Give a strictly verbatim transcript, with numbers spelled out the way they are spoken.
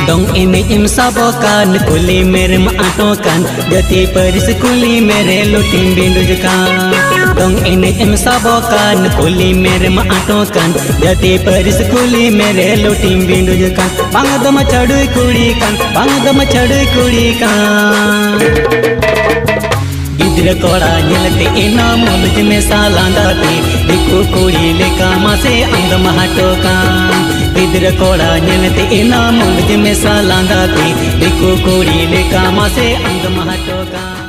dong ini im sabokan kuli merem atokan jati paris kuli mere lutim bindukan dong ini im sabokan kuli merem atokan jati paris kuli mere lutim bindukan bangdam chadu kuri kan bangdam chadu kuri kan गिद्र कोड़ा झलते इना मुलज में सालांदाते दिखो कोड़ी लेका मासे अंगम हटोका गिद्र कोड़ा झलते इना मुलज में सालांदाते दिखो कोड़ी लेका मासे अंगम हटोका।